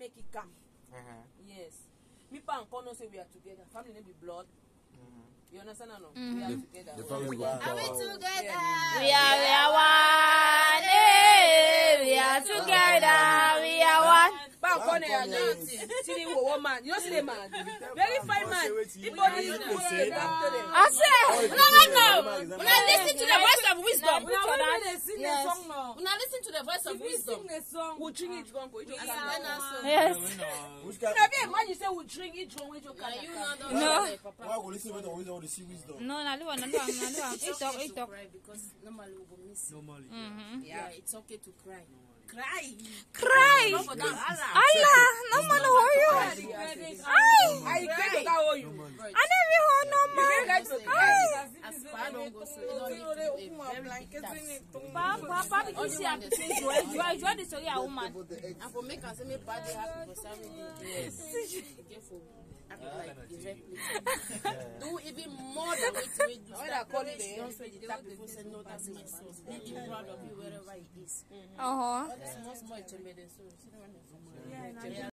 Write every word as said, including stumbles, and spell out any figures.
make it come. Yes. Me pa and Kono say we are together. Family name be blood. You understand or no? Mm-hmm. We are together. The family go. Are we together? Yeah. We are, we are one. Hey, we are together. We are one. Pa Kono ya no. See the woman. You know see the man. Very fine man. People listen to them. I say, no, no, no. When I listen to the voice of wisdom, When I sing the song now. when I listen to the voice of wisdom, Sing the song. We drink each one. yes. Now be man you say we drink each one with your can. No. Why go listen to wisdom to see wisdom? No, no, no, no, no, no. It's talk, it's talk. Because normally we will miss. Normally. Mm-hmm. Yeah, it's okay to cry. Cry. Cry. Allah, no man hold you. Aye. I cry to hold you. I never hold no man. Aye. As far don't go so you don't need to be very big Papa, Papa, because you have to say you are, you are the story a woman. and for make us say me bad happy for some yes. Careful. Like the very do even more than what we do. Don't say the tap before say no, that's my son. Make him proud of you wherever he is. Uh huh. That's much more to me than so.